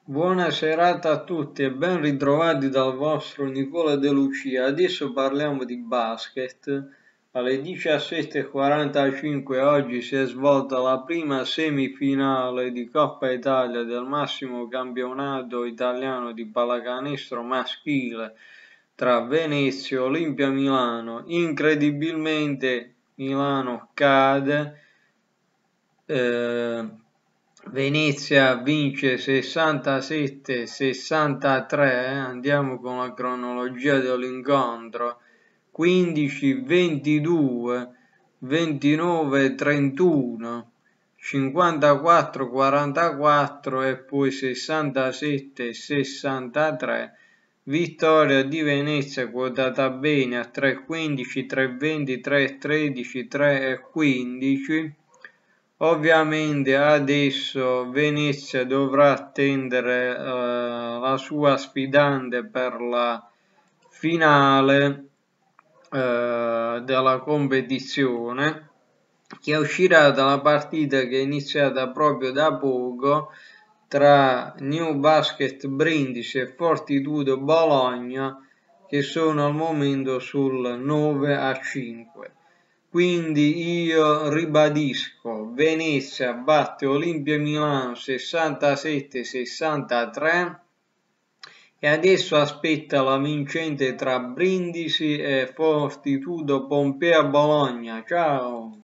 Buona serata a tutti e ben ritrovati dal vostro Nicola De Lucia. Adesso parliamo di basket. Alle 17:45 oggi si è svolta la prima semifinale di Coppa Italia del massimo campionato italiano di pallacanestro maschile tra Venezia e Olimpia Milano. Incredibilmente Milano cade. Venezia vince 67-63, andiamo con la cronologia dell'incontro, 15-22, 29-31, 54-44 e poi 67-63, vittoria di Venezia quotata bene a 3-15, 3-20, 3-13, 3-15. Ovviamente adesso Venezia dovrà attendere la sua sfidante per la finale della competizione, che uscirà dalla partita che è iniziata proprio da poco tra New Basket Brindisi e Fortitudo Bologna, che sono al momento sul 9-5. Quindi io ribadisco, Venezia batte Olimpia Milano 67-63 e adesso aspetta la vincente tra Brindisi e Fortitudo Pompea Bologna. Ciao!